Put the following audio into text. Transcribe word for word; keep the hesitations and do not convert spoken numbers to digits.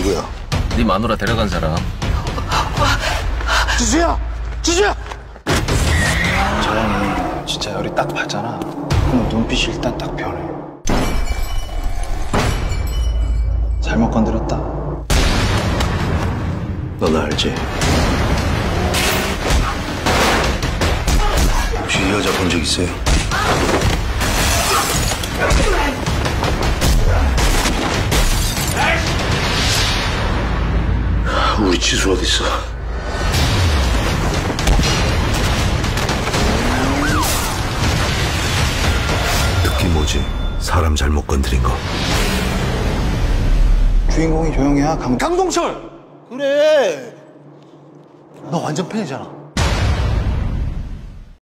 누구야? 네 마누라 데려간 사람. 지수야! 지수야! 저 형이 진짜 열이 딱 받잖아. 그럼 눈빛이 일단 딱 변해. 잘못 건드렸다. 너 나 알지? 혹시 이 여자 본 적 있어요? 우리 지수 어디 있어? 특히 뭐지? 사람 잘못 건드린 거. 주인공이 저 형이야. 강... 강동철! 그래! 너 완전 팬이잖아.